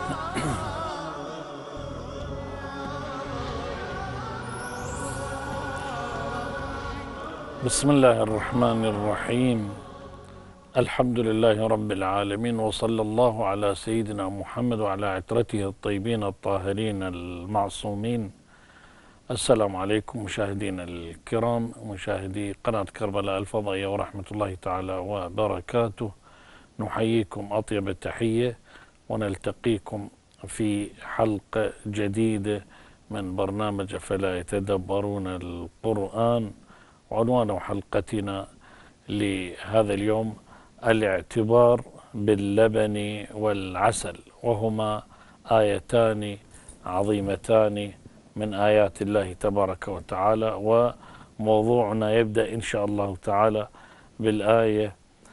بسم الله الرحمن الرحيم. الحمد لله رب العالمين، وصلى الله على سيدنا محمد وعلى عترته الطيبين الطاهرين المعصومين. السلام عليكم مشاهدينا الكرام، مشاهدي قناة كربلاء الفضائية، ورحمة الله تعالى وبركاته. نحييكم أطيب التحية ونلتقيكم في حلقة جديدة من برنامج أفلا يتدبرون القرآن. عنوان حلقتنا لهذا اليوم الاعتبار باللبن والعسل، وهما آيتان عظيمتان من آيات الله تبارك وتعالى. وموضوعنا يبدأ إن شاء الله تعالى بالآية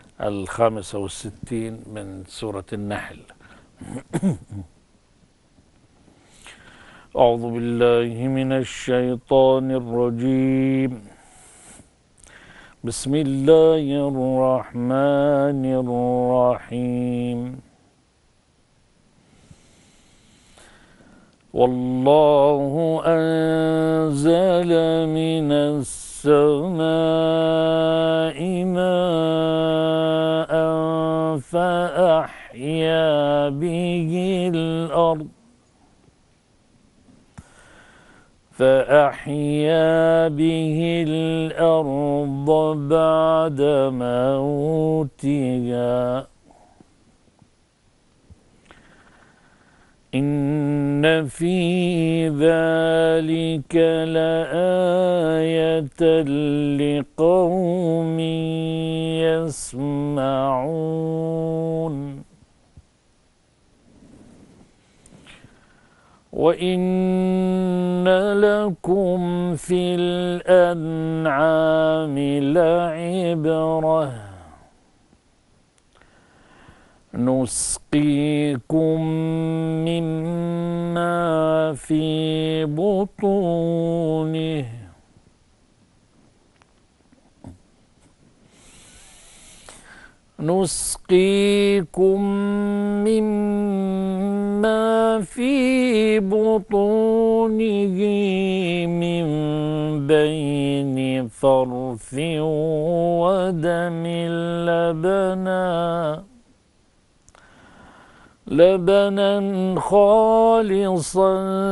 65 من سورة النحل. أعوذ بالله من الشيطان الرجيم. بسم الله الرحمن الرحيم. والله أنزل من السماء ماء فأحيا به الأرض بعد موتها. إن في ذلك لآية لقوم يسمعون. وإن لكم في الأنعام لعبرة، نسقيكم مما في بطونه من بين فرث ودم لبنا خالصا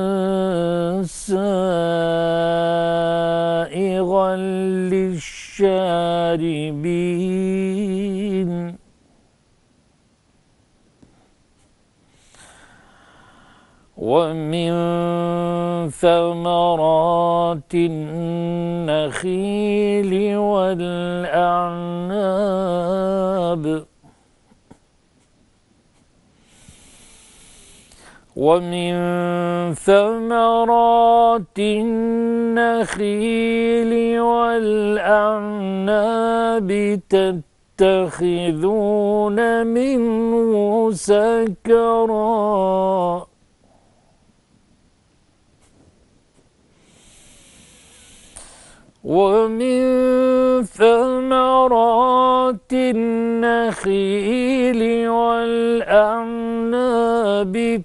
سائغا للشاربين. ومن ثمرات النخيل والأعناب تتخذون منه سكرا. ومن ثمرات النخيل والأعناب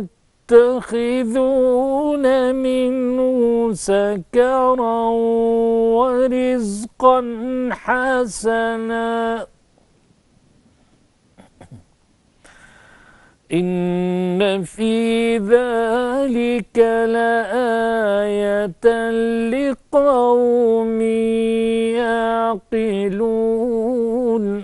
تتخذون منه سكرا ورزقا حسنا. إن في ذلك لآية لقوم يعقلون.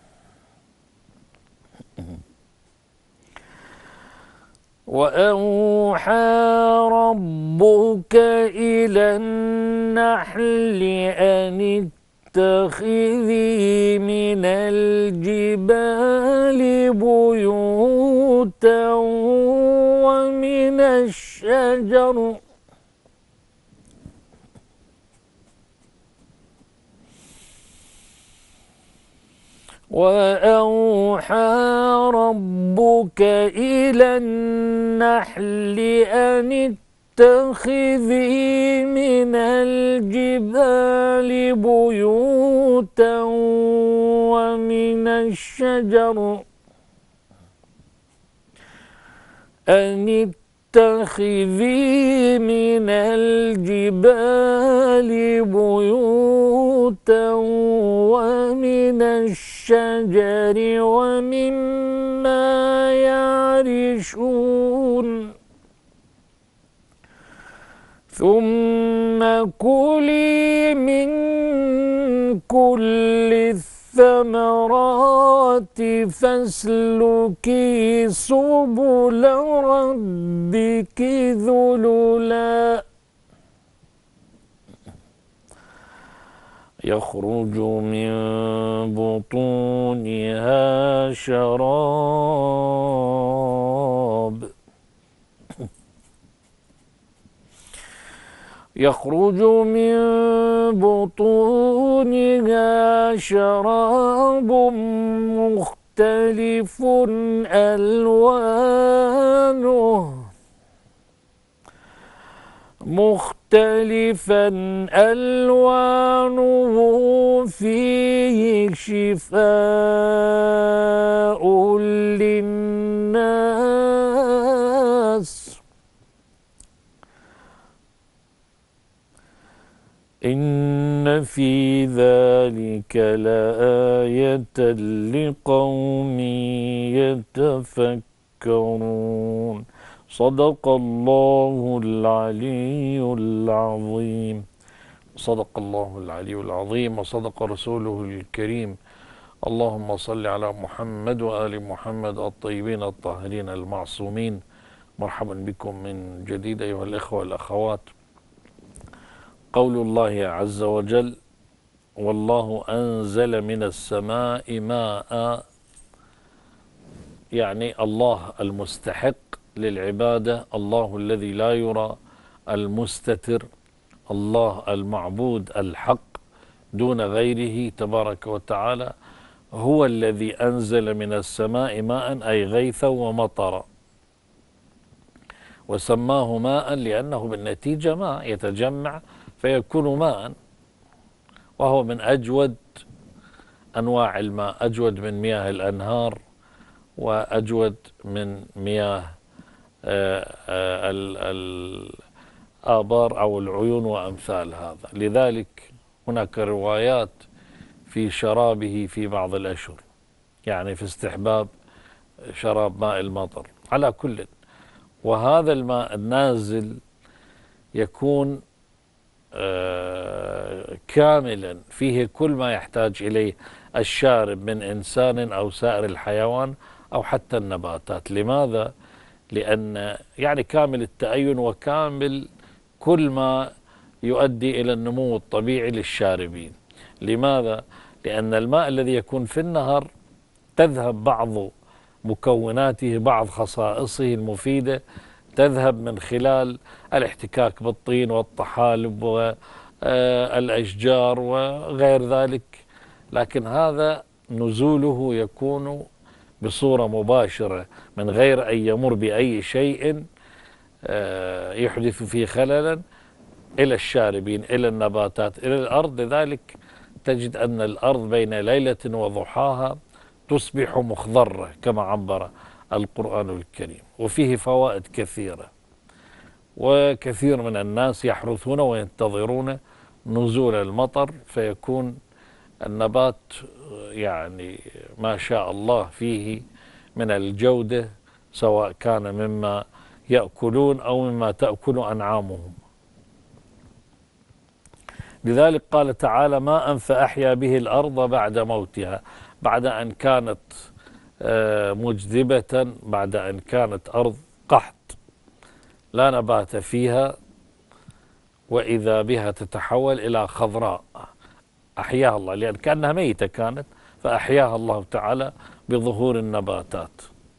وأوحى ربك إلى النحل أن اتخذي من الجبال بيوتا ومن الشجر وأوحى ربك إلى النحل أن اتخذي من الجبال بيوتا ومن الشجر أن اتخذي من الجبال بيوتا ومن الشجر ومما يعرشون ثم كلي من كل الثمرات فاسلكي سبل ربك ذللا يخرج من بطونها شراب يخرج من بطونها شراب مختلف ألوانه فيه شفاء للناس إن في ذلك لآية لقوم يتفكرون صدق الله العلي العظيم. صدق الله العلي العظيم وصدق رسوله الكريم. اللهم صل على محمد وآل محمد الطيبين الطاهرين المعصومين. مرحبا بكم من جديد أيها الإخوة والأخوات. قول الله عز وجل: والله أنزل من السماء ماء، يعني الله المستحق للعبادة، الله الذي لا يرى، المستتر، الله المعبود الحق دون غيره تبارك وتعالى، هو الذي أنزل من السماء ماء أي غيثا ومطرا، وسماه ماء لأنه بالنتيجة ماء يتجمع فيكون ماء، وهو من أجود أنواع الماء، أجود من مياه الأنهار وأجود من مياه الآبار أو العيون وأمثال هذا. لذلك هناك روايات في شرابه في بعض الأشهر، يعني في استحباب شراب ماء المطر. على كل، وهذا الماء النازل يكون كاملا فيه كل ما يحتاج إليه الشارب من إنسان أو سائر الحيوان أو حتى النباتات. لماذا؟ لأن يعني كامل التأين وكامل كل ما يؤدي إلى النمو الطبيعي للشاربين. لماذا؟ لأن الماء الذي يكون في النهر تذهب بعض مكوناته، بعض خصائصه المفيدة تذهب من خلال الاحتكاك بالطين والطحالب والأشجار وغير ذلك، لكن هذا نزوله يكون بصورة مباشرة من غير أن يمر بأي شيء يحدث فيه خللا إلى الشاربين، إلى النباتات، إلى الأرض. لذلك تجد أن الأرض بين ليلة وضحاها تصبح مخضرة كما عبر القرآن الكريم، وفيه فوائد كثيرة، وكثير من الناس يحرثون وينتظرون نزول المطر فيكون النبات يعني ما شاء الله فيه من الجودة، سواء كان مما يأكلون أو مما تأكل أنعامهم. لذلك قال تعالى: ماء فأحيا به الأرض بعد موتها، بعد أن كانت مجذبة، بعد أن كانت أرض قحط لا نبات فيها، وإذا بها تتحول إلى خضراء أحياها الله، لأن كأنها ميتة كانت فأحياها الله تعالى بظهور النباتات.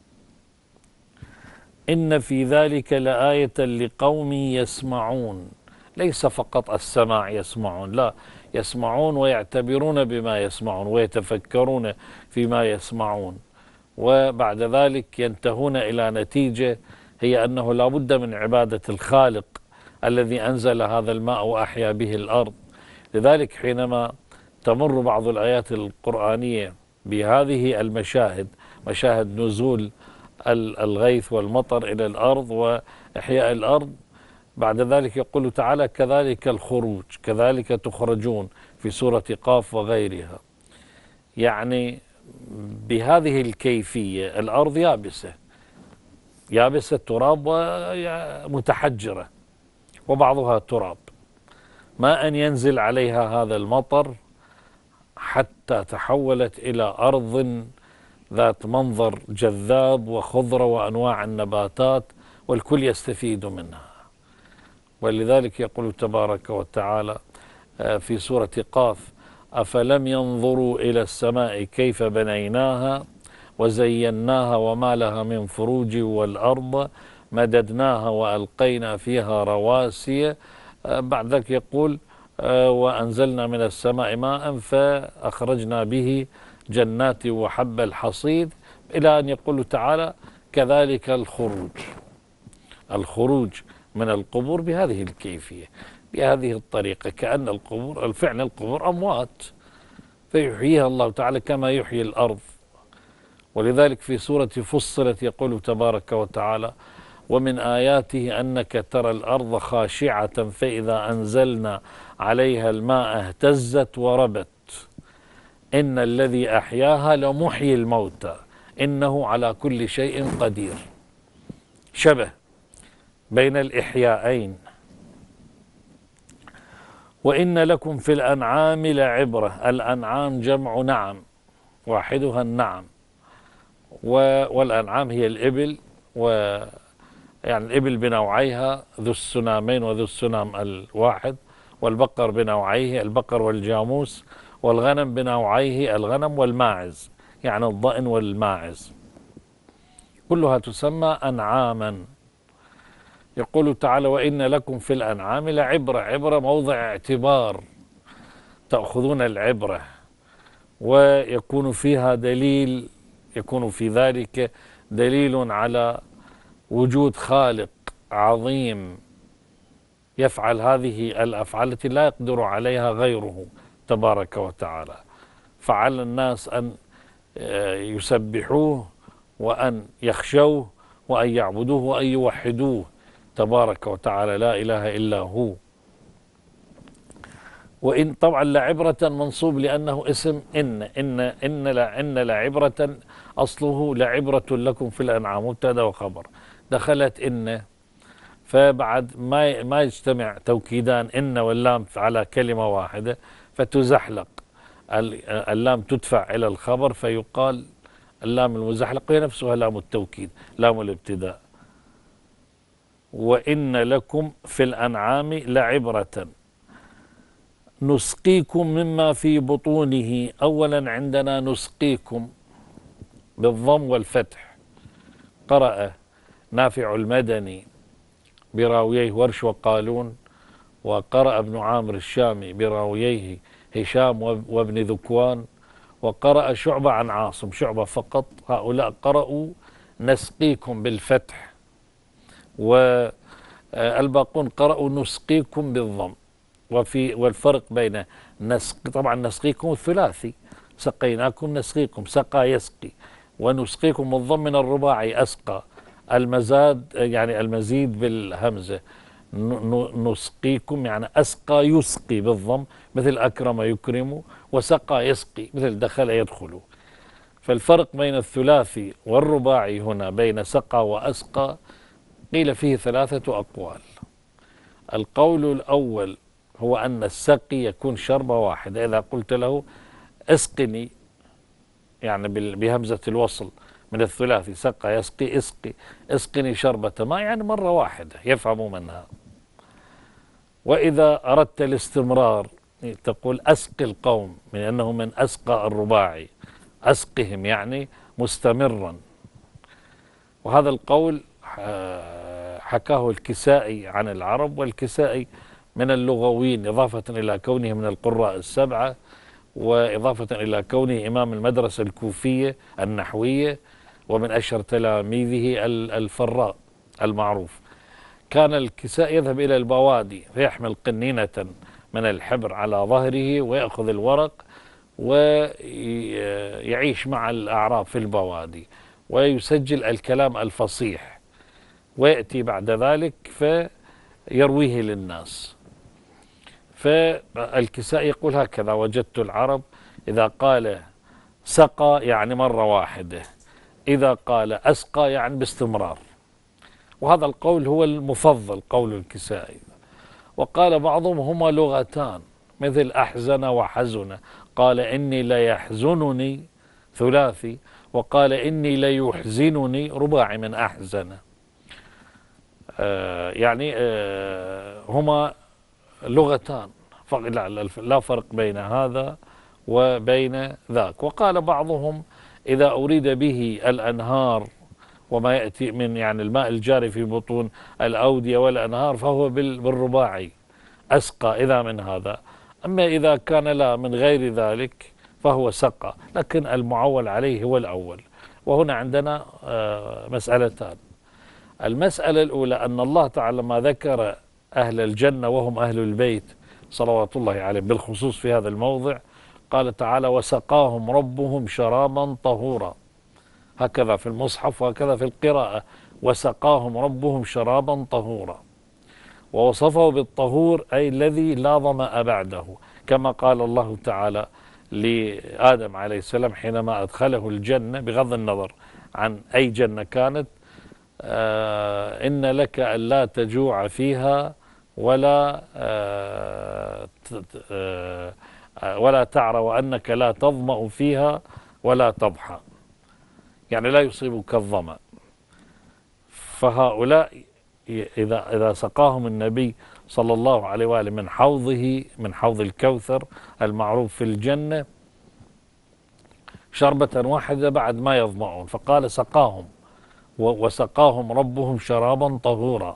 إن في ذلك لآية لقوم يسمعون. ليس فقط السماع يسمعون، لا، يسمعون ويعتبرون بما يسمعون ويتفكرون فيما يسمعون، وبعد ذلك ينتهون إلى نتيجة هي أنه لا بد من عبادة الخالق الذي أنزل هذا الماء وأحيا به الأرض. لذلك حينما تمر بعض الآيات القرآنية بهذه المشاهد، مشاهد نزول الغيث والمطر إلى الأرض وإحياء الأرض. بعد ذلك يقول تعالى كذلك الخروج، كذلك تخرجون في سورة قاف وغيرها. يعني بهذه الكيفية الأرض يابسة، يابسة تراب ومتحجرة وبعضها تراب، ما أن ينزل عليها هذا المطر حتى تحولت إلى أرض ذات منظر جذاب وخضرة وأنواع النباتات والكل يستفيد منها. ولذلك يقول تبارك وتعالى في سورة قاف أفلم ينظروا إلى السماء كيف بنيناها وزيناها وما لها من فروج والأرض مددناها وألقينا فيها رواسي. بعد ذلك يقول وأنزلنا من السماء ماء فأخرجنا به جنات وحب الحصيد، إلى أن يقول تعالى كذلك الخروج، الخروج من القبور بهذه الكيفية بهذه الطريقة، كأن القبور الفعل القبور أموات فيحييها الله تعالى كما يحيي الأرض. ولذلك في سورة فصلت يقول تبارك وتعالى ومن آياته أنك ترى الأرض خاشعة فإذا أنزلنا عليها الماء اهتزت وربت إن الذي أحياها لمحيي الموتى إنه على كل شيء قدير. شبه بين الإحيائين. وإن لكم في الأنعام لعبرة، الأنعام جمع نعم واحدها النعم، والأنعام هي الإبل، يعني الإبل بنوعيها ذو السنامين وذو السنام الواحد، والبقر بنوعيه البقر والجاموس، والغنم بنوعيه الغنم والماعز يعني الضأن والماعز، كلها تسمى أنعاما. يقول تعالى وإن لكم في الأنعام لعبرة، عبرة موضع اعتبار تأخذون العبرة، ويكون فيها دليل، يكون في ذلك دليل على وجود خالق عظيم يفعل هذه الأفعال التي لا يقدر عليها غيره تبارك وتعالى. فعلى الناس أن يسبحوه وأن يخشوه وأن يعبدوه وأن يوحدوه تبارك وتعالى لا إله إلا هو. وإن طبعا لعبرة منصوب لأنه اسم إن لعبرة أصله لعبرة لكم في الأنعام مبتدأ وخبر، دخلت إن، فبعد ما يجتمع توكيدان إن واللام على كلمة واحدة فتزحلق اللام تدفع إلى الخبر فيقال اللام المزحلق هي نفسها لام التوكيد لام الابتداء. وإن لكم في الأنعام لعبرة نسقيكم مما في بطونه. أولا عندنا نسقيكم بالضم والفتح، قرأ نافع المدني براوييه ورش وقالون، وقرأ ابن عامر الشامي براوييه هشام وابن ذكوان، وقرأ شعبة عن عاصم، شعبة فقط، هؤلاء قرأوا نسقيكم بالفتح، والباقون قرأوا نسقيكم بالضم. والفرق بين طبعا نسقيكم الثلاثي، سقيناكم نسقيكم، سقى يسقي، ونسقيكم الضم من الرباعي أسقى، المزاد يعني المزيد بالهمزة، نسقيكم يعني أسقى يسقي بالضم مثل أكرم يكرم، وسقى يسقي مثل دخل يدخل. فالفرق بين الثلاثي والرباعي هنا بين سقى وأسقى قيل فيه ثلاثة أقوال. القول الأول هو أن السقي يكون شربة واحدة، إذا قلت له اسقني يعني بهمزة الوصل من الثلاثي سقى يسقي اسقي، اسقني شربة ماء يعني مرة واحدة يفهم منها. وإذا أردت الاستمرار تقول أسقي القوم، من أنه من أسقى الرباعي، أسقهم يعني مستمرا. وهذا القول حكاه الكسائي عن العرب، والكسائي من اللغويين إضافة إلى كونه من القراء السبعة، وإضافة إلى كونه إمام المدرسة الكوفية النحوية، ومن أشهر تلاميذه الفراء المعروف. كان الكساء يذهب إلى البوادي فيحمل قنينة من الحبر على ظهره ويأخذ الورق ويعيش مع الأعراب في البوادي، ويسجل الكلام الفصيح، ويأتي بعد ذلك فيرويه للناس. فالكسائي يقول هكذا: وجدت العرب إذا قال سقى يعني مرة واحدة، إذا قال أسقى يعني باستمرار. وهذا القول هو المفضل، قول الكسائي. وقال بعضهم هما لغتان، مثل أحزن وحزن، قال إني ليحزنني ثلاثي، وقال إني ليحزنني رباعي من أحزن. يعني هما لغتان، لا فرق بين هذا وبين ذاك. وقال بعضهم إذا أريد به الأنهار وما يأتي من يعني الماء الجاري في بطون الأودية والأنهار فهو بالرباعي أسقى إذا من هذا. أما إذا كان لا من غير ذلك فهو سقى، لكن المعول عليه هو الأول. وهنا عندنا مسألتان. المسألة الأولى أن الله تعالى ما ذكر أهل الجنة وهم أهل البيت صلوات الله عليهم بالخصوص في هذا الموضع، قال تعالى: وسقاهم ربهم شرابا طهورا، هكذا في المصحف وهكذا في القراءة، وسقاهم ربهم شرابا طهورا. ووصفه بالطهور أي الذي لا ظمأ بعده، كما قال الله تعالى لآدم عليه السلام حينما أدخله الجنة، بغض النظر عن أي جنة كانت: إن لك ألا تجوع فيها ولا تعرى، وأنك لا تظمأ فيها ولا تضحى، يعني لا يصيبك الظمأ. فهؤلاء إذا سقاهم النبي صلى الله عليه وآله من حوضه، من حوض الكوثر المعروف في الجنة، شربة واحدة بعد ما يظمأون، فقال سقاهم وسقاهم ربهم شرابا طهورا.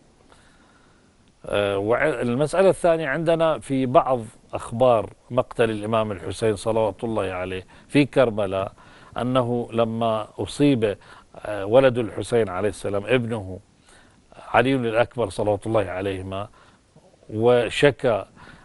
والمسألة الثانية عندنا في بعض أخبار مقتل الإمام الحسين صلوات الله عليه في كربلاء، أنه لما أصيب ولد الحسين عليه السلام ابنه علي الأكبر صلوات الله عليهما وشكى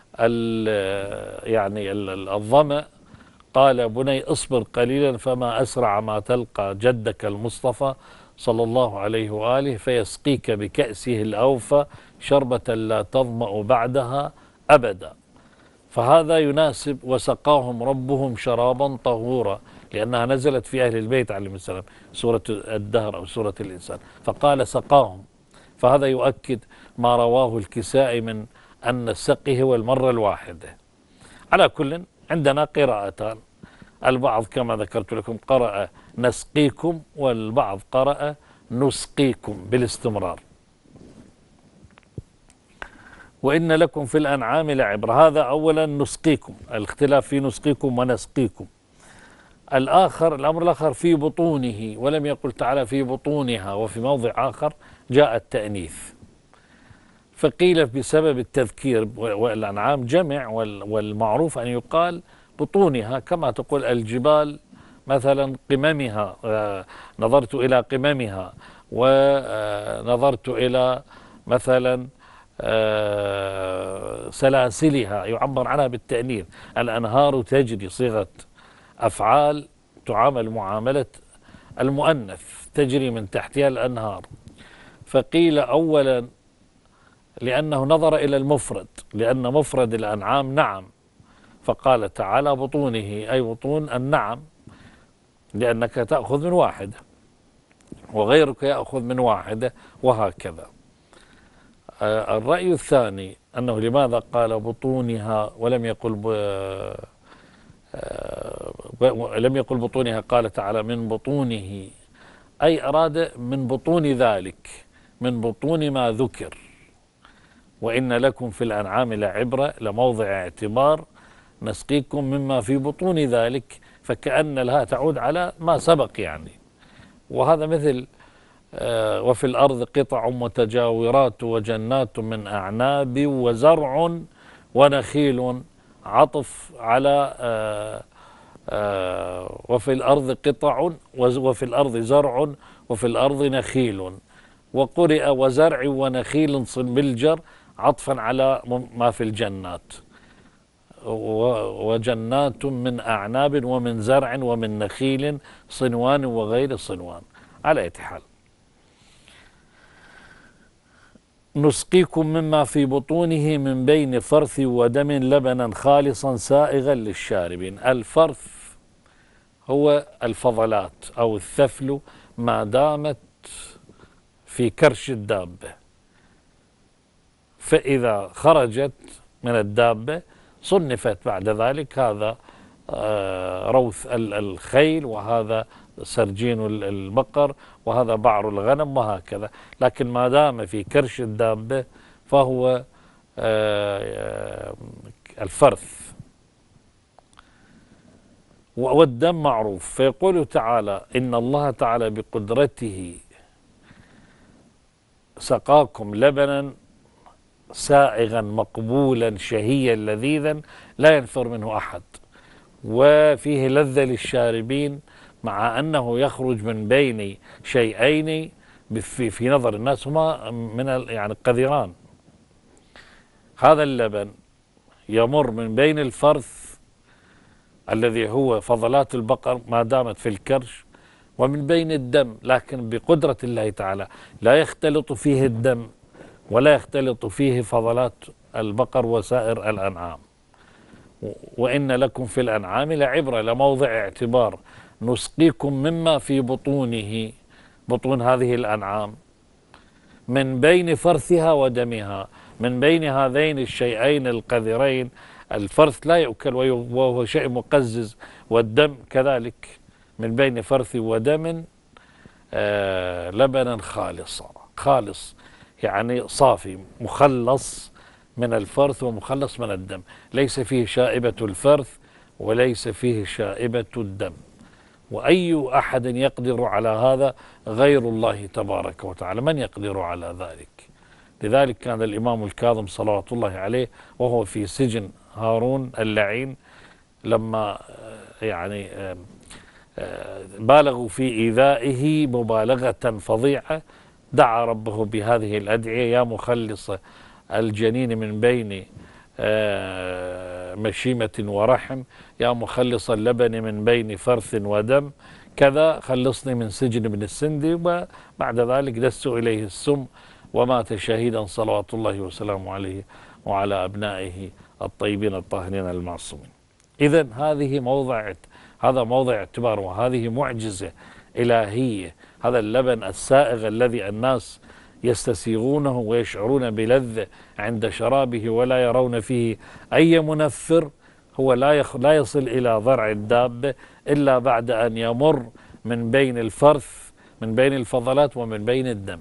يعني الظمأ، قال: بني اصبر قليلا فما أسرع ما تلقى جدك المصطفى صلى الله عليه وآله فيسقيك بكأسه الأوفى شربة لا تظمأ بعدها أبدا. فهذا يناسب وسقاهم ربهم شرابا طهورا، لأنها نزلت في أهل البيت عليهم السلام، سورة الدهر أو سورة الإنسان، فقال سقاهم. فهذا يؤكد ما رواه الكسائي من أن السقي هو المرة الواحدة. على كل عندنا قراءتان، البعض كما ذكرت لكم قرأ نسقيكم، والبعض قرأ نسقيكم بالاستمرار. وإن لكم في الأنعام لعبرة، هذا أولا نسقيكم، الاختلاف في نسقيكم ونسقيكم. الأمر الآخر في بطونه، ولم يقل تعالى في بطونها، وفي موضع آخر جاء التأنيث. فقيل بسبب التذكير، والأنعام جمع، والمعروف أن يقال بطونها، كما تقول الجبال مثلا قممها، نظرت إلى قممها، ونظرت إلى مثلا سلاسلها، يعبر عنها بالتأنيث. الأنهار تجري، صيغة أفعال تعامل معاملة المؤنث، تجري من تحتها الأنهار. فقيل أولا لأنه نظر إلى المفرد، لأن مفرد الأنعام نعم، فقال تعالى بطونه أي بطون النعم، لأنك تأخذ من واحدة وغيرك يأخذ من واحدة، وهكذا. الرأي الثاني أنه لماذا قال بطونها ولم يقل لم يقل بطونها، قال تعالى من بطونه، أي أراد من بطون ذلك، من بطون ما ذكر. وإن لكم في الأنعام لعبرة، لموضع اعتبار، نسقيكم مما في بطون ذلك، فكأن لها تعود على ما سبق يعني. وهذا مثل وفي الأرض قطع متجاورات وجنات من أعناب وزرع ونخيل، عطف على وفي الأرض قطع، وفي الأرض زرع، وفي الأرض نخيل. وقرئ وزرع ونخيل بالجر عطفا على ما في الجنات. وجنات من أعناب ومن زرع ومن نخيل صنوان وغير صنوان. على أي حال، نسقيكم مما في بطونه من بين فرث ودم لبنا خالصا سائغا للشاربين. الفرث هو الفضلات أو الثفل ما دامت في كرش الدابة، فإذا خرجت من الدابة صنفت بعد ذلك هذا روث الخيل، وهذا سرجين البقر، وهذا بعر الغنم، وهكذا. لكن ما دام في كرش الدابة فهو الفرث. والدم معروف، فيقول تعالى إن الله تعالى بقدرته سقاكم لبنا سائغا مقبولا شهيا لذيذا لا ينفر منه أحد، وفيه لذة للشاربين، مع أنه يخرج من بين شيئين في نظر الناس هما من يعني قذران. هذا اللبن يمر من بين الفرث الذي هو فضلات البقر ما دامت في الكرش، ومن بين الدم، لكن بقدرة الله تعالى لا يختلط فيه الدم ولا يختلط فيه فضلات البقر وسائر الأنعام. وإن لكم في الأنعام لعبرة، لموضع اعتبار. نسقيكم مما في بطونه، بطون هذه الأنعام، من بين فرثها ودمها، من بين هذين الشيئين القذرين. الفرث لا يؤكل وهو شيء مقزز، والدم كذلك، من بين فرث ودم لبنا خالصا. خالص يعني صافي، مخلص من الفرث ومخلص من الدم، ليس فيه شائبة الفرث وليس فيه شائبة الدم. وأي أحد يقدر على هذا غير الله تبارك وتعالى، من يقدر على ذلك؟ لذلك كان الإمام الكاظم صلوات الله عليه وهو في سجن هارون اللعين، لما يعني بالغوا في إيذائه مبالغة فظيعة، دعا ربه بهذه الأدعية: يا مخلص الجنين من بين مشيمة ورحم، يا مخلص اللبن من بين فرث ودم، كذا خلصني من سجن ابن السندي. وبعد ذلك دسوا إليه السم ومات شهيدا صلوات الله وسلامه عليه وعلى أبنائه الطيبين الطاهرين المعصومين. إذن هذا موضع اعتبار، وهذه معجزة إلهية. هذا اللبن السائغ الذي الناس يستسيغونه ويشعرون بلذة عند شرابه ولا يرون فيه أي منفر، هو لا يصل إلى ضرع الدابة إلا بعد أن يمر من بين الفرث، من بين الفضلات، ومن بين الدم.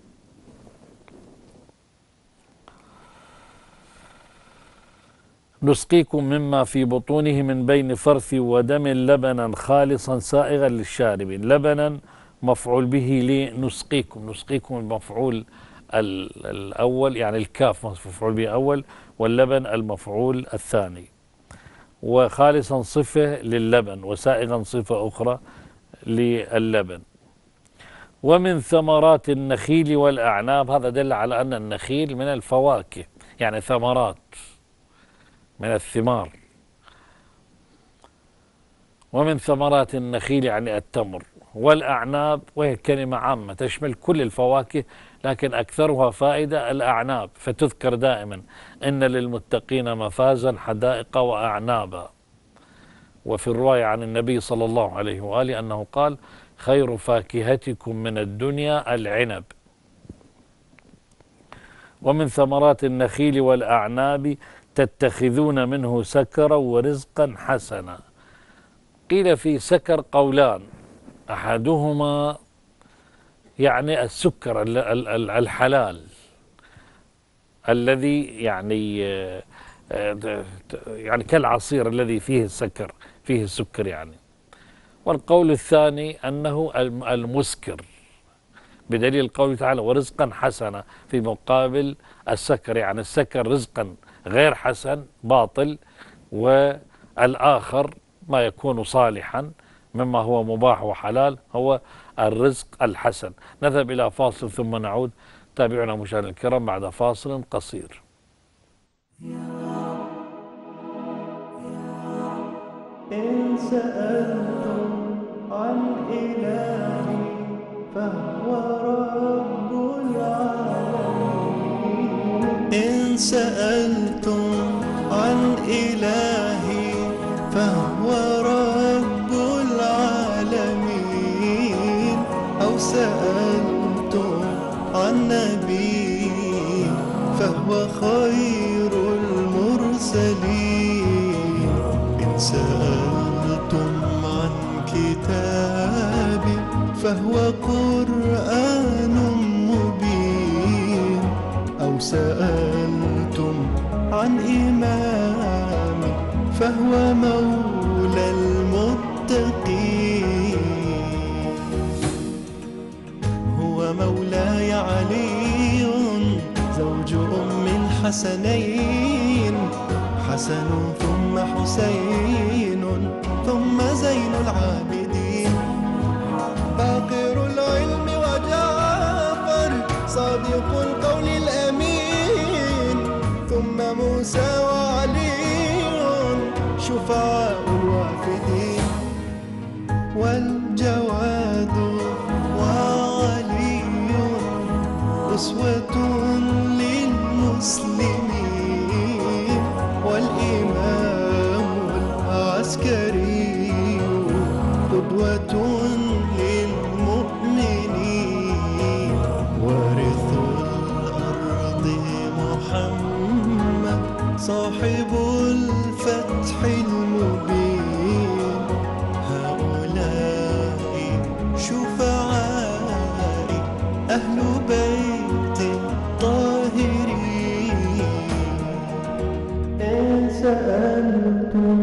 نسقيكم مما في بطونه من بين فرث ودم لبنا خالصا سائغا للشاربين. لبنا مفعول به لنسقيكم، نسقيكم المفعول الأول، يعني الكاف مفعول به أول، واللبن المفعول الثاني. وخالصا صفة للبن، وسائغا صفة أخرى للبن. ومن ثمرات النخيل والأعناب، هذا دل على أن النخيل من الفواكه، يعني ثمرات من الثمار. ومن ثمرات النخيل يعني التمر، والأعناب وهي كلمة عامة تشمل كل الفواكه، لكن أكثرها فائدة الأعناب، فتذكر دائما: إن للمتقين مفازا حدائق وأعنابا. وفي الرواية عن النبي صلى الله عليه وآله أنه قال: خير فاكهتكم من الدنيا العنب. ومن ثمرات النخيل والأعناب تتخذون منه سكرا ورزقا حسنا. قيل في سكر قولان، أحدهما يعني السكر الحلال الذي يعني كالعصير الذي فيه السكر، فيه السكر يعني. والقول الثاني أنه المسكر، بدليل قوله تعالى: ورزقا حسنا، في مقابل السكر، يعني السكر رزقا غير حسن باطل، والآخر ما يكون صالحا مما هو مباح وحلال هو الرزق الحسن. نذهب إلى فاصل ثم نعود. تابعونا مشاهدينا الكرام بعد فاصل قصير. إن سألتم عن إلهي فهو رب العالمين. إن سألتم عن إلهي فهو رب العالمين. أو سألتم عن نبي فهو خير المرسلين. إن سألتم عن كتابي فهو قرآن مبين. أو سألتم عن إمامي فهو مولى المتقين. هو مولاي علي زوج أم الحسنين. حسن ثم حسين ثم زين العابدين. باقر العلم وجعفر صادق القول الأمين. ثم موسى وعلي شفعاء الوافدين. والجواد وعلي أسوة للمسلمين. والإمام العسكري قدوة للمؤمنين. وارث الأرض محمد صاحب الفتح المبين. هؤلاء شفعائي أهل بيت طاهرين. إن سألتم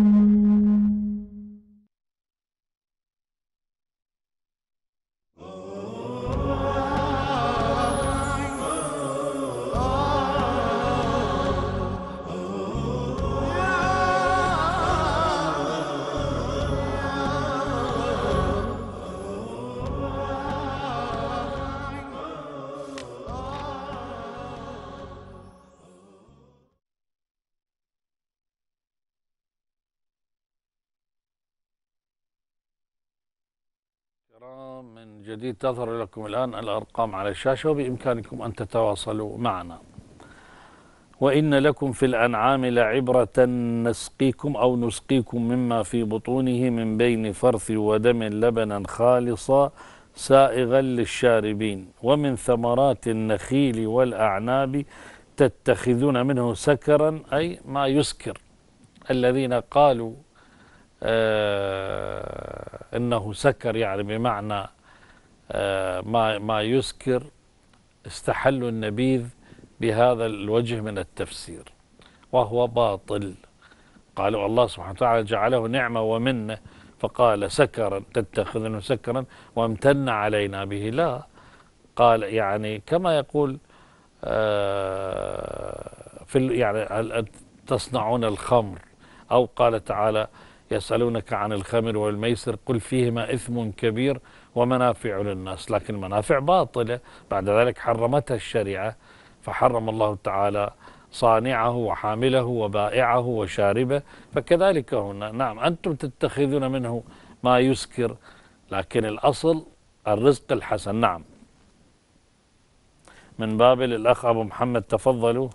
من جديد تظهر لكم الآن الأرقام على الشاشة وبإمكانكم أن تتواصلوا معنا. وإن لكم في الأنعام لعبرة نسقيكم مما في بطونه من بين فرث ودم لبنا خالصا سائغا للشاربين ومن ثمرات النخيل والأعناب تتخذون منه سكرا أي ما يسكر. الذين قالوا إنه سكر يعني بمعنى ما يسكر استحلوا النبيذ بهذا الوجه من التفسير وهو باطل. قالوا الله سبحانه وتعالى جعله نعمة ومنة فقال سكرا تتخذونه سكرا وامتن علينا به. لا، قال يعني كما يقول يعني تصنعون الخمر، أو قال تعالى يسألونك عن الخمر والميسر قل فيهما إثم كبير ومنافع للناس، لكن منافع باطلة بعد ذلك حرمتها الشريعة، فحرم الله تعالى صانعه وحامله وبائعه وشاربه. فكذلك هنا نعم أنتم تتخذون منه ما يسكر، لكن الأصل الرزق الحسن. نعم. من بابل الأخ أبو محمد تفضلوا.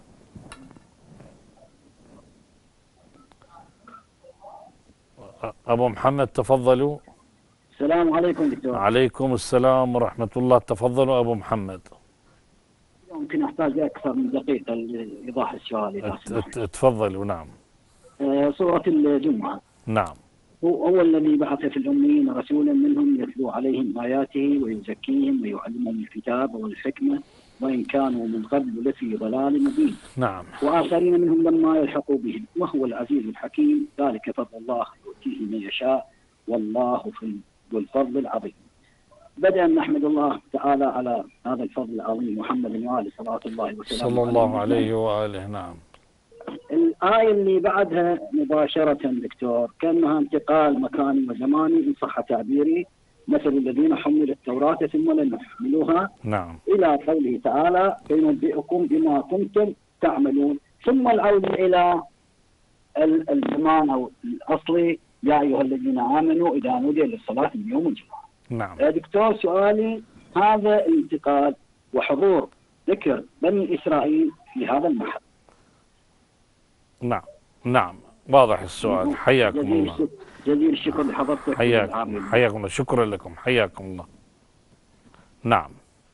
أبو محمد تفضلوا. السلام عليكم دكتور. عليكم السلام ورحمة الله. تفضلوا أبو محمد. يمكن أحتاج أكثر من دقيقة لإيضاح السؤال. تفضلوا. نعم. سورة الجمعة. نعم. هو الذي بعث في الأميين رسولا منهم يتلو عليهم آياته ويزكيهم ويعلمهم الكتاب والحكمة وإن كانوا من قبل لفي ضلال مبين. نعم. وآخرين منهم لما يلحقوا بهم وهو العزيز الحكيم. ذلك فضل الله يؤتيه من يشاء والله ذو الفضل العظيم. بدأ نحمد الله تعالى على هذا الفضل العظيم محمد وآله صلى الله وسلم صلى الله عليه وآله. نعم. الآية اللي بعدها مباشرة دكتور كأنها انتقال مكاني وزماني إن صح تعبيري، مثل الذين حملوا التوراة ثم لم يحملوها. نعم. إلى قوله تعالى فينبئكم بما كنتم تعملون. ثم العودة إلى الزمان أو الأصلي يا أيها الذين آمنوا إذا نودي للصلاة من يوم الجمعة. نعم. دكتور سؤالي، هذا الانتقال وحضور ذكر بني إسرائيل في هذا المحل. نعم نعم واضح السؤال. حياكم الله. جزيل الشكر لحضرتك. حياكم الله. شكرا لكم. حياكم الله. نعم.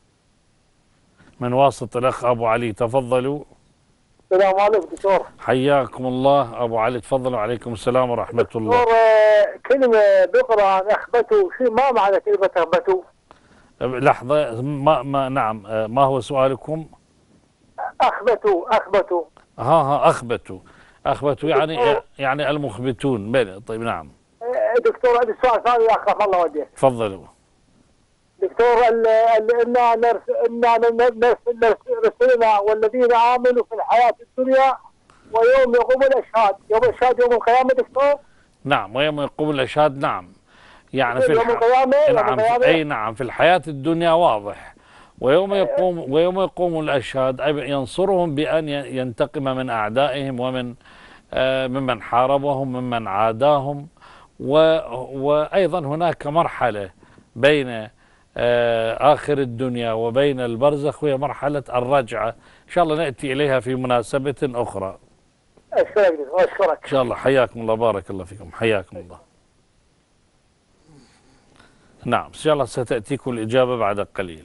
من واسط الأخ أبو علي، تفضلوا. السلام عليكم دكتور. حياكم الله أبو علي، تفضلوا. عليكم السلام ورحمة الله. دكتور، كلمة بالقرآن أخبتوا، ما معنى كلمة أخبتوا؟ لحظة. نعم، ما هو سؤالكم؟ أخبتوا أخبتوا يعني المخبتون. بلى. طيب نعم. دكتور عندي سؤال ثاني أخاف الله وديه. تفضلوا. دكتور، إنا رسلنا والذين آمنوا في الحياة الدنيا ويوم يقوم الأشهاد. يوم الأشهاد يوم القيامة دكتور؟ نعم، ويوم يقوم الأشهاد. نعم، يعني في يوم القيامة. أي نعم، في الحياة الدنيا واضح. ويوم يقوم الأشهاد ينصرهم بأن ينتقم من أعدائهم ومن ممن حاربهم ممن عاداهم. وأيضا هناك مرحلة بين آخر الدنيا وبين البرزخ، وهي مرحلة الرجعة، إن شاء الله نأتي إليها في مناسبة أخرى. أشكرك. إن شاء الله. حياكم الله. بارك الله فيكم. حياكم الله. نعم، إن شاء الله ستأتيكم الإجابة بعد قليل.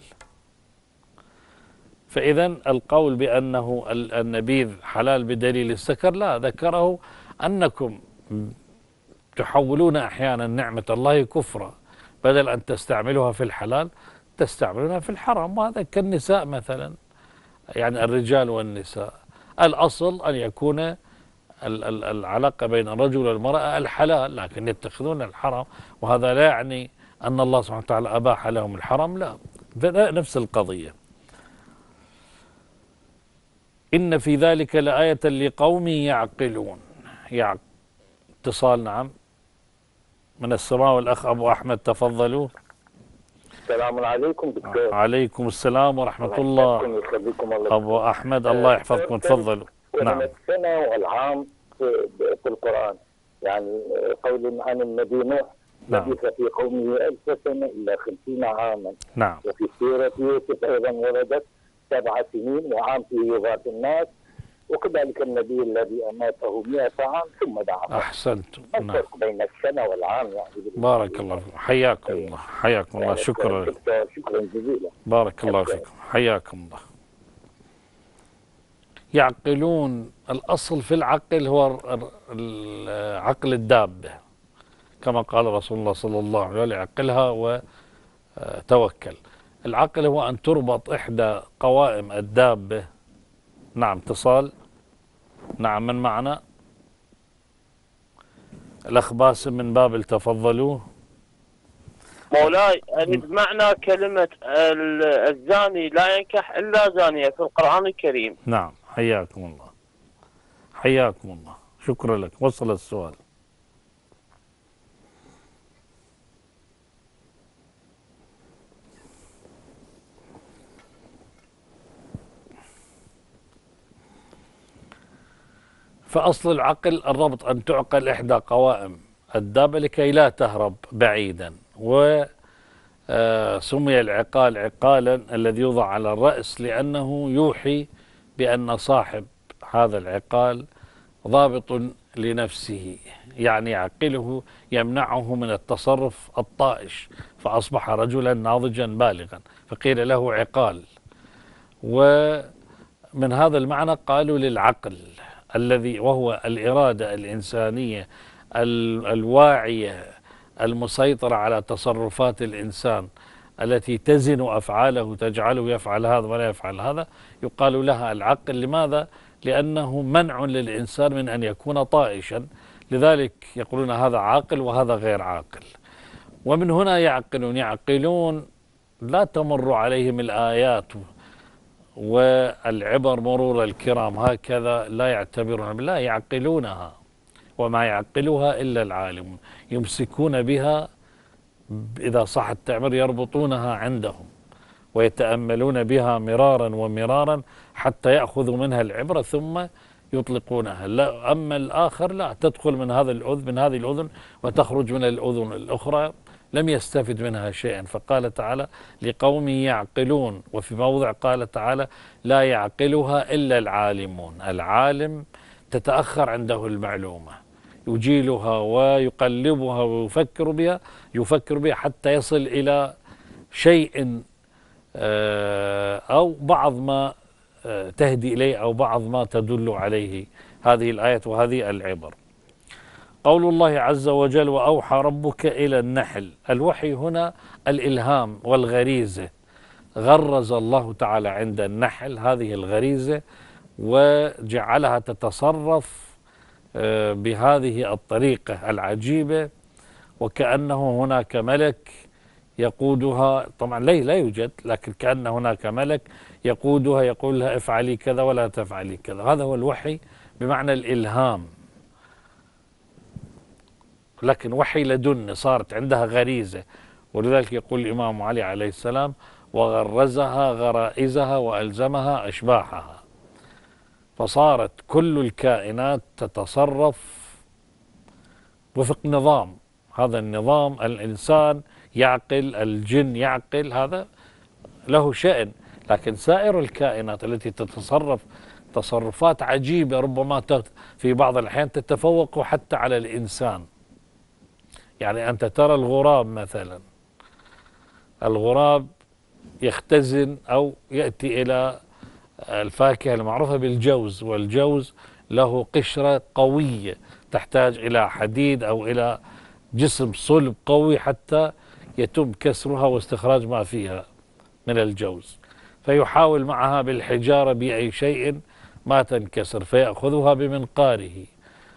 فإذا القول بأنه النبيذ حلال بدليل السكر، لا، ذكره أنكم تحولون أحيانا نعمة الله كفرا، بدل أن تستعملوها في الحلال تستعملونها في الحرام. وهذا كالنساء مثلا، يعني الرجال والنساء، الأصل أن يكون العلاقة بين الرجل والمرأة الحلال، لكن يتخذون الحرام، وهذا لا يعني أن الله سبحانه وتعالى أباح لهم الحرام، لا، نفس القضية. إن في ذلك لآية لقوم يعقلون. اتصال. نعم، من السماء، والأخ أبو أحمد، تفضلوا. السلام عليكم دكتور. عليكم السلام ورحمة الله. أبو أحمد، الله يحفظكم. تفضلوا. نعم. السنة والعام في القرآن، يعني قول عن النبي نوح لبث في قومه 1000 سنة إلا 50 عاما. نعم. وفي سيرة يوسف أيضا وردت 7 سنين وعام فيه يغاث الناس، وكذلك النبي الذي أماته 100 عام ثم دعا. أحسنتم. نعم. الفرق بين السنة والعام يعني. بارك الله فيكم. حياكم الله. حياكم الله. شكرا. شكرا جزيلا. بارك الله فيكم. حياكم الله. يعقلون، الأصل في العقل هو عقل الدابة، كما قال رسول الله صلى الله عليه وسلم: عقلها وتوكل. العقل هو أن تربط إحدى قوائم الدابة. نعم. اتصال. نعم، من معنا؟ الأخ باسم من بابل، تفضلوا. مولاي، معنى كلمة الزاني لا ينكح إلا زانية في القرآن الكريم. نعم. حياكم الله. حياكم الله. شكرا لك. وصل السؤال. فأصل العقل الربط، أن تعقل إحدى قوائم الدابة لكي لا تهرب بعيدا. وسمي العقال عقالا الذي يوضع على الرأس لأنه يوحي بأن صاحب هذا العقال ضابط لنفسه، يعني يعقله، يمنعه من التصرف الطائش، فأصبح رجلا ناضجا بالغا، فقيل له عقال. ومن هذا المعنى قالوا للعقل الذي وهو الإرادة الإنسانية الواعية المسيطرة على تصرفات الإنسان، التي تزن أفعاله، تجعله يفعل هذا ولا يفعل هذا، يقال لها العقل. لماذا؟ لأنه منع للإنسان من أن يكون طائشا، لذلك يقولون هذا عاقل وهذا غير عاقل. ومن هنا يعقلون لا تمر عليهم الآيات والعبر مرور الكرام هكذا، لا يعتبرون، لا، يعقلونها، وما يعقلها إلا العالمون، يمسكون بها، إذا صح التعبير يربطونها عندهم ويتأملون بها مرارا ومرارا حتى يأخذوا منها العبرة، ثم يطلقونها. لا، أما الآخر لا، تدخل من هذا الأذن، من هذه الأذن وتخرج من الأذن الأخرى، لم يستفد منها شيئا. فقال تعالى لقوم يعقلون، وفي موضع قال تعالى لا يعقلها إلا العالمون. العالم تتأخر عنده المعلومة، يجيلها ويقلبها ويفكر بها حتى يصل إلى شيء أو بعض ما تهدي إليه أو بعض ما تدل عليه هذه الآية وهذه العبر. قول الله عز وجل وأوحى ربك إلى النحل. الوحي هنا الإلهام والغريزة، غرز الله تعالى عند النحل هذه الغريزة وجعلها تتصرف بهذه الطريقة العجيبة، وكأنه هناك ملك يقودها. طبعا لا يوجد، لكن كأن هناك ملك يقودها، يقول لها افعلي كذا ولا تفعلي كذا. هذا هو الوحي بمعنى الإلهام، لكن وحي لدن، صارت عندها غريزة. ولذلك يقول الإمام علي عليه السلام وغرزها غرائزها وألزمها أشباحها. فصارت كل الكائنات تتصرف وفق نظام. هذا النظام الإنسان يعقل، الجن يعقل، هذا له شأن. لكن سائر الكائنات التي تتصرف تصرفات عجيبة ربما في بعض الأحيان تتفوق حتى على الإنسان. يعني أنت ترى الغراب مثلا، الغراب يختزن أو يأتي إلى الفاكهة المعروفة بالجوز، والجوز له قشرة قوية تحتاج إلى حديد أو إلى جسم صلب قوي حتى يتم كسرها واستخراج ما فيها من الجوز، فيحاول معها بالحجارة بأي شيء ما تنكسر، فيأخذها بمنقاره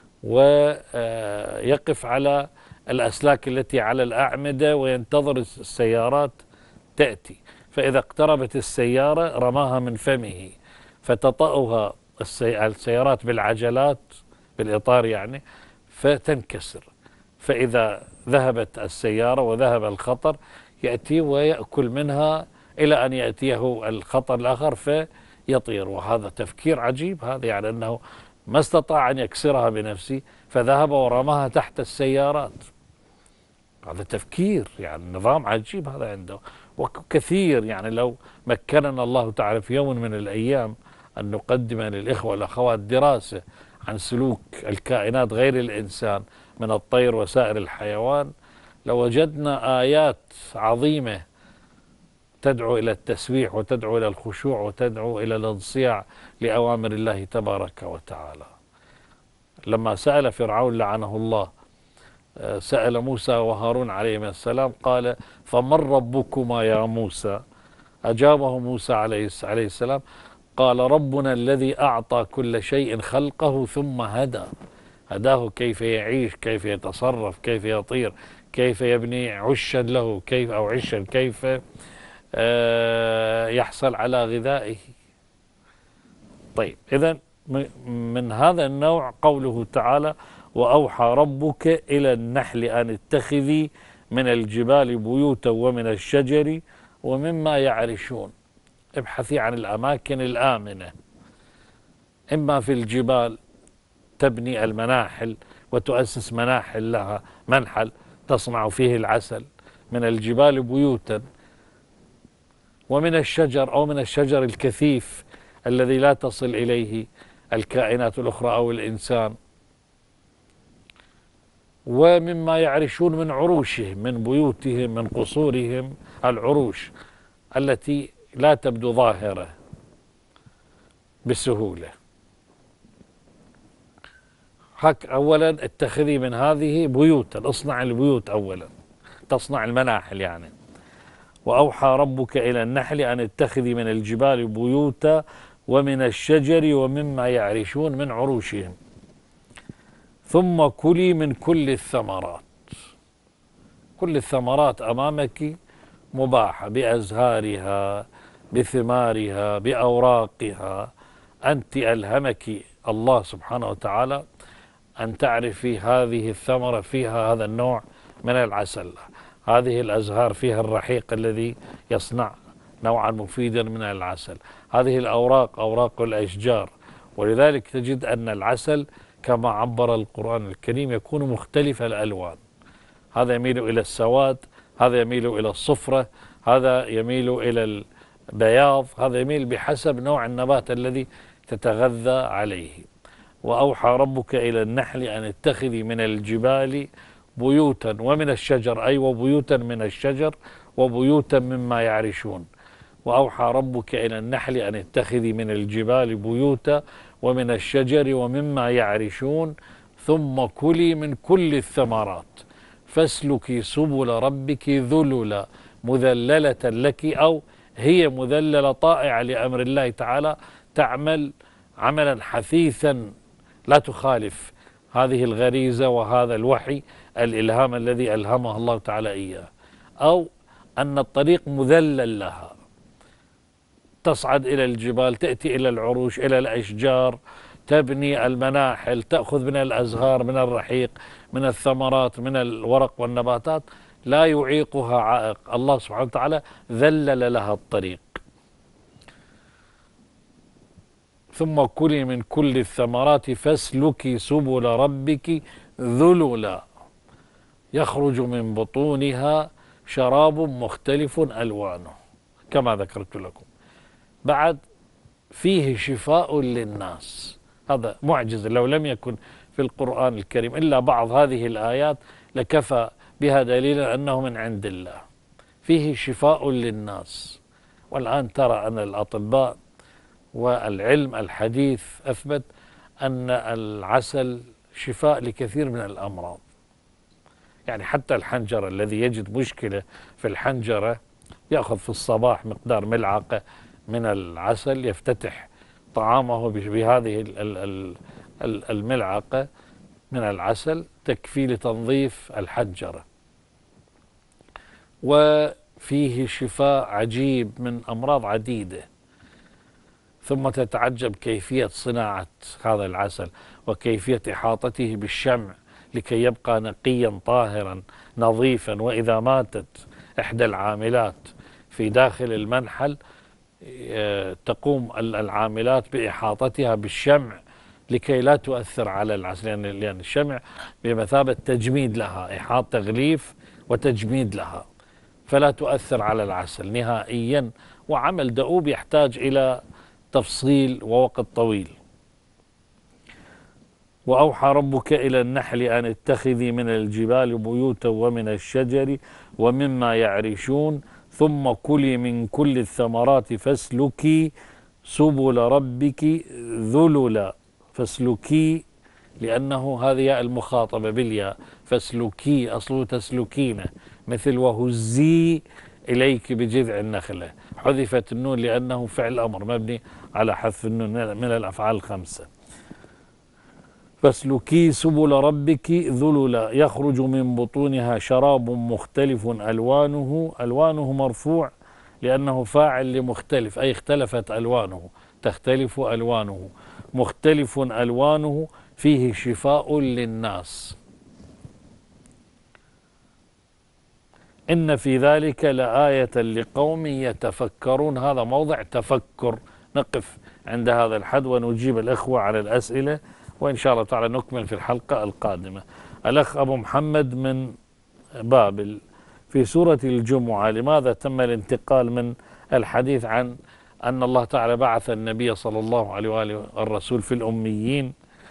ويقف على الأسلاك التي على الأعمدة وينتظر السيارات تأتي. فإذا اقتربت السيارة رماها من فمه فتطأها السيارات بالعجلات بالإطار يعني فتنكسر. فإذا ذهبت السيارة وذهب الخطر يأتي ويأكل منها إلى أن يأتيه الخطر الآخر فيطير. وهذا تفكير عجيب، هذا يعني أنه ما استطاع أن يكسرها بنفسه فذهب ورماها تحت السيارات. هذا تفكير، يعني نظام عجيب هذا عنده. وكثير يعني لو مكننا الله تعالى في يوم من الأيام أن نقدم للإخوة والأخوات دراسة عن سلوك الكائنات غير الإنسان من الطير وسائر الحيوان، لوجدنا آيات عظيمة تدعو إلى التسبيح وتدعو إلى الخشوع وتدعو إلى الانصياع لأوامر الله تبارك وتعالى. لما سأل فرعون لعنه الله، سأل موسى وهارون عليهما السلام قال فمن ربكما يا موسى؟ أجابه موسى عليه السلام قال ربنا الذي أعطى كل شيء خلقه ثم هداه كيف يعيش، كيف يتصرف، كيف يطير، كيف يبني عشا له، كيف أو عشا كيف يحصل على غذائه. طيب، إذن من هذا النوع قوله تعالى وأوحى ربك إلى النحل أن اتخذي من الجبال بيوتا ومن الشجر ومما يعرشون. ابحثي عن الأماكن الآمنة، إما في الجبال تبني المناحل وتؤسس مناحل لها، منحل تصنع فيه العسل، من الجبال بيوتا، ومن الشجر أو من الشجر الكثيف الذي لا تصل إليه الكائنات الأخرى أو الإنسان، ومما يعرشون من عروشهم، من بيوتهم، من قصورهم، العروش التي لا تبدو ظاهرة بسهولة. أولا اتخذي من هذه بيوتا، اصنع البيوت أولا، تصنع المناحل يعني. وأوحى ربك إلى النحل أن اتخذي من الجبال بيوتا ومن الشجر ومما يعرشون من عروشهم ثم كلي من كل الثمرات. كل الثمرات أمامك مباحة بأزهارها بثمارها بأوراقها. أنت ألهمك الله سبحانه وتعالى أن تعرفي هذه الثمرة فيها هذا النوع من العسل، هذه الأزهار فيها الرحيق الذي يصنع نوعا مفيدا من العسل، هذه الأوراق أوراق الأشجار ولذلك تجد أن العسل كما عبر القرآن الكريم يكون مختلف الألوان، هذا يميل إلى السواد، هذا يميل إلى الصفرة، هذا يميل إلى البياض، هذا يميل بحسب نوع النبات الذي تتغذى عليه. وأوحى ربك إلى النحل أن اتخذي من الجبال بيوتا ومن الشجر، أي وبيوتا من الشجر وبيوتا مما يعرشون. وأوحى ربك إلى النحل أن اتخذي من الجبال بيوتا ومن الشجر ومما يعرشون ثم كلي من كل الثمرات فاسلكي سبل ربك ذللا مذللة لك، أو هي مذللة طائعة لأمر الله تعالى، تعمل عملا حثيثا لا تخالف هذه الغريزة وهذا الوحي الإلهام الذي ألهمها الله تعالى إياه، أو أن الطريق مذلل لها، تصعد إلى الجبال، تأتي إلى العروش، إلى الأشجار، تبني المناحل، تأخذ من الأزهار، من الرحيق، من الثمرات، من الورق والنباتات، لا يعيقها عائق، الله سبحانه وتعالى ذلل لها الطريق. ثم كلي من كل الثمرات فاسلكي سبل ربك ذللا يخرج من بطونها شراب مختلف ألوانه كما ذكرت لكم. بعد فيه شفاء للناس، هذا معجزة، لو لم يكن في القرآن الكريم إلا بعض هذه الآيات لكفى بها دليلا أنه من عند الله. فيه شفاء للناس، والآن ترى أن الأطباء والعلم الحديث أثبت أن العسل شفاء لكثير من الأمراض. يعني حتى الحنجرة، الذي يجد مشكلة في الحنجرة يأخذ في الصباح مقدار ملعقة من العسل، يفتتح طعامه بهذه الملعقة من العسل، تكفي لتنظيف الحنجرة. وفيه شفاء عجيب من أمراض عديدة. ثم تتعجب كيفية صناعة هذا العسل وكيفية إحاطته بالشمع لكي يبقى نقيا طاهرا نظيفا، وإذا ماتت إحدى العاملات في داخل المنحل تقوم العاملات بإحاطتها بالشمع لكي لا تؤثر على العسل، لأن الشمع بمثابة تجميد لها، إحاط تغليف وتجميد لها، فلا تؤثر على العسل نهائيا. وعمل دؤوب يحتاج إلى تفصيل ووقت طويل. وأوحى ربك إلى النحل أن اتخذي من الجبال بيوتا ومن الشجر ومما يعرشون ثم كلي من كل الثمرات فاسلكي سبل ربك ذللا. فاسلكي لأنه هذه المخاطبة بالياء، فاسلكي أصله تسلكين، مثل وهزي إليك بجذع النخلة، حذفت النون لأنه فعل أمر مبني على حذف النون من الأفعال الخمسة. فاسلكي سبل ربك ذللا يخرج من بطونها شراب مختلف ألوانه، ألوانه مرفوع لأنه فاعل لمختلف، أي اختلفت ألوانه، تختلف ألوانه، مختلف ألوانه فيه شفاء للناس. إن في ذلك لآية لقوم يتفكرون. هذا موضع تفكر، نقف عند هذا الحد ونجيب الإخوة على الأسئلة، وإن شاء الله تعالى نكمل في الحلقة القادمة. الأخ أبو محمد من بابل، في سورة الجمعة لماذا تم الانتقال من الحديث عن أن الله تعالى بعث النبي صلى الله عليه وآله الرسول في الأميين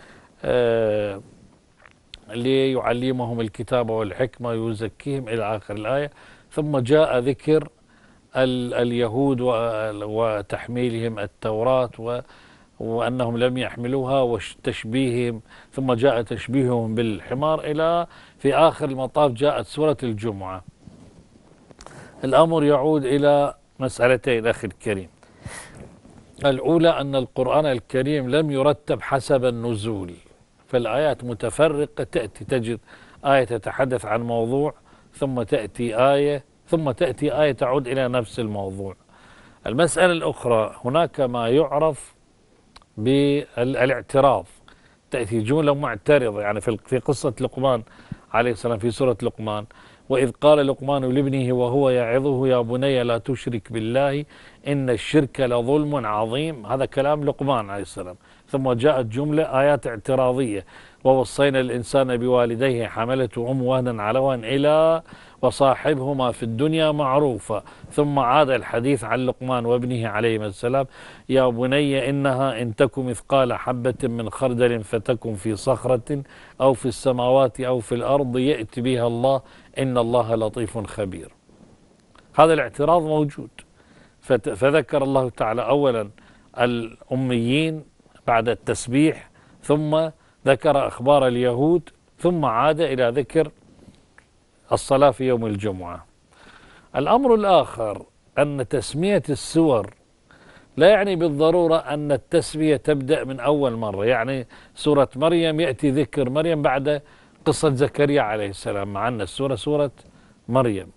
ليعلمهم الكتاب والحكمة ويزكيهم إلى آخر الآية، ثم جاء ذكر اليهود وتحميلهم التوراة وأنهم لم يحملوها وتشبيههم، ثم جاء تشبيههم بالحمار، إلى في آخر المطاف جاءت سورة الجمعة. الأمر يعود إلى مسألتين أخي الكريم. الأولى أن القرآن الكريم لم يرتب حسب النزول، فالآيات متفرقة، تأتي تجد آية تتحدث عن موضوع ثم تأتي آية تعود إلى نفس الموضوع. المسألة الأخرى، هناك ما يعرف بالاعتراض، تأتي جملة معترضة، يعني في قصة لقمان عليه السلام في سورة لقمان، وإذ قال لقمان لابنه وهو يعظه يا بني لا تشرك بالله إن الشرك لظلم عظيم، هذا كلام لقمان عليه السلام. ثم جاءت جملة آيات اعتراضية: ووصينا الإنسان بوالديه حملته أمه وهنا على وهن إلى وصاحبهما في الدنيا معروفا. ثم عاد الحديث عن لقمان وابنه عليهما السلام: يا بني إنها إن تك مثقال حبة من خردل فتكن في صخرة أو في السماوات أو في الأرض يأتي بها الله إن الله لطيف خبير. هذا الاعتراض موجود. فذكر الله تعالى أولا الأميين بعد التسبيح، ثم ذكر أخبار اليهود، ثم عاد إلى ذكر الصلاة في يوم الجمعة. الأمر الآخر أن تسمية السور لا يعني بالضرورة أن التسمية تبدأ من أول مرة. يعني سورة مريم يأتي ذكر مريم بعد قصة زكريا عليه السلام، مع أن السورة سورة مريم.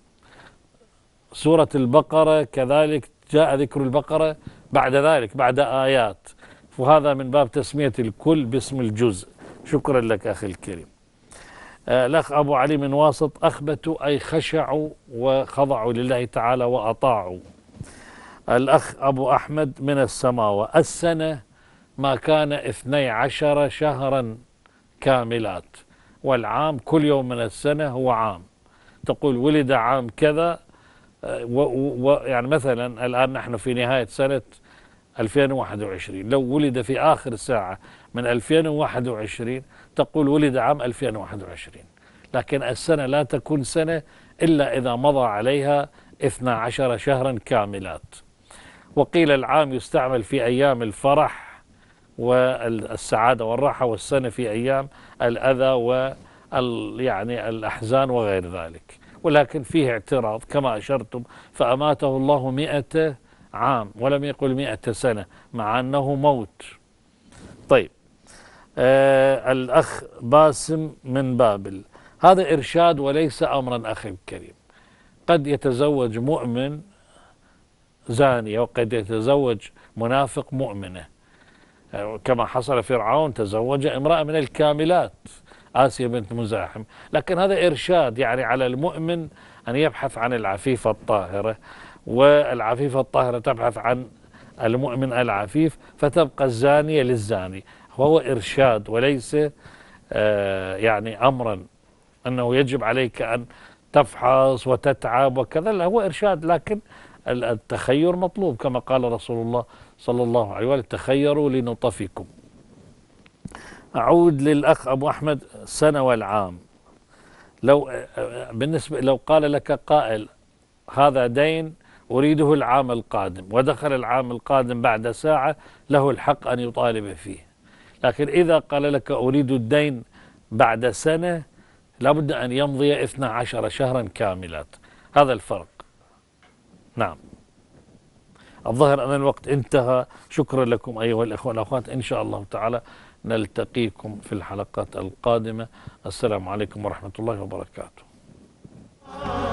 سورة البقرة كذلك جاء ذكر البقرة بعد ذلك بعد آيات، وهذا من باب تسمية الكل باسم الجزء. شكرا لك أخي الكريم. الأخ أبو علي من واسط: أخبتوا أي خشعوا وخضعوا لله تعالى وأطاعوا. الأخ أبو أحمد من السماوة: السنة ما كان 12 شهرا كاملات، والعام كل يوم من السنة هو عام. تقول ولد عام كذا، يعني مثلا الآن نحن في نهاية سنة 2021، لو ولد في آخر ساعة من 2021 تقول ولد عام 2021. لكن السنة لا تكون سنة إلا إذا مضى عليها 12 شهرا كاملات. وقيل العام يستعمل في أيام الفرح والسعادة والراحة، والسنة في أيام الأذى يعني الأحزان وغير ذلك. ولكن فيه اعتراض كما أشرتم: فأماته الله 100 عام ولم يقل 100 سنة، مع أنه موت. طيب، الأخ باسم من بابل: هذا إرشاد وليس أمرا أخي الكريم. قد يتزوج مؤمن زانية، وقد يتزوج منافق مؤمنة، كما حصل فرعون تزوج امرأة من الكاملات آسيا بنت مزاحم. لكن هذا إرشاد، يعني على المؤمن أن يبحث عن العفيفة الطاهرة، والعفيفة الطاهرة تبحث عن المؤمن العفيف، فتبقى الزانية للزاني. وهو إرشاد وليس يعني أمرا أنه يجب عليك أن تفحص وتتعب وكذا، لا، هو إرشاد. لكن التخير مطلوب كما قال رسول الله صلى الله عليه وسلم: تخيروا لنطفكم. أعود للأخ أبو أحمد: السنة والعام. لو قال لك قائل: هذا دين أريده العام القادم، ودخل العام القادم بعد ساعة، له الحق أن يطالب فيه. لكن إذا قال لك أريد الدين بعد سنة، لابد أن يمضي 12 شهرا كاملات. هذا الفرق. نعم. الظاهر أن الوقت انتهى. شكرا لكم أيها الإخوة والأخوات. إن شاء الله تعالى نلتقيكم في الحلقات القادمة. السلام عليكم ورحمة الله وبركاته.